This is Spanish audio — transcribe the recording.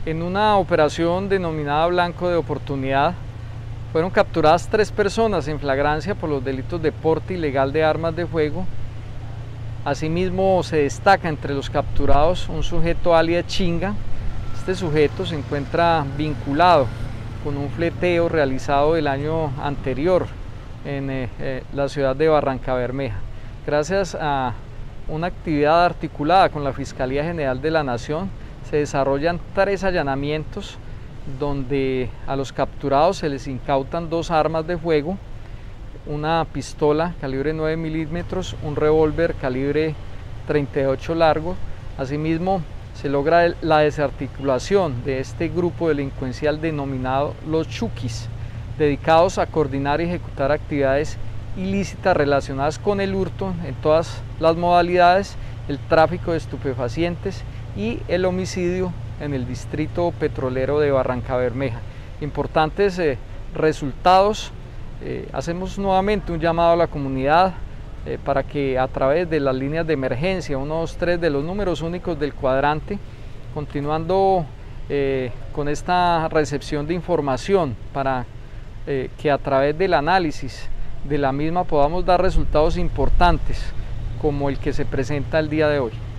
En una operación denominada Blanco de Oportunidad, fueron capturadas 3 personas en flagrancia por los delitos de porte ilegal de armas de fuego. Asimismo, se destaca entre los capturados un sujeto alias Chinga. Este sujeto se encuentra vinculado con un fleteo realizado el año anterior en la ciudad de Barrancabermeja. Gracias a una actividad articulada con la Fiscalía General de la Nación, se desarrollan 3 allanamientos donde a los capturados se les incautan 2 armas de fuego, una pistola calibre 9 milímetros, un revólver calibre 38 largo. Asimismo, se logra la desarticulación de este grupo delincuencial denominado Los Chukis, dedicados a coordinar y ejecutar actividades ilícitas relacionadas con el hurto en todas las modalidades, el tráfico de estupefacientes y el homicidio en el distrito petrolero de Barrancabermeja. Importantes resultados. Hacemos nuevamente un llamado a la comunidad para que a través de las líneas de emergencia 123 de los números únicos del cuadrante, continuando con esta recepción de información para que a través del análisis de la misma podamos dar resultados importantes como el que se presenta el día de hoy.